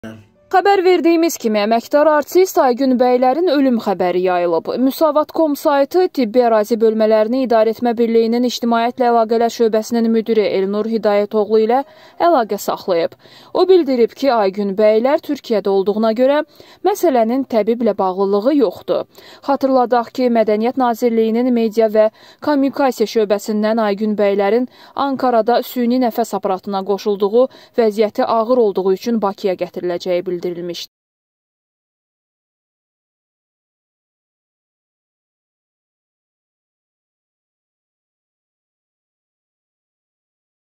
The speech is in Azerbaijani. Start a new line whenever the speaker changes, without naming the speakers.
Xəbər verdiyimiz kimi, əməkdar artist Aygün Bəylərin ölüm xəbəri yayılıb. Müsavat.com saytı Tibbi Ərazi Bölmələrini İdarə Etmə Birliyinin İctimaiyyətlə Əlaqələr Şöbəsinin müdiri Elnur Hidayətoğlu ilə əlaqə saxlayıb. O bildirib ki, Aygün Bəylər Türkiyədə olduğuna görə məsələnin təbiblə bağlılığı yoxdur. Xatırladaq ki, Mədəniyyət Nazirliyinin Media və Kommunikasiya Şöbəsindən Aygün Bəylərin Ankarada süni nəfəs aparatına qoşulduğu, vəziyyəti ağır olduğu üçün Bakıya gətiriləcəyi bildirilmişdir.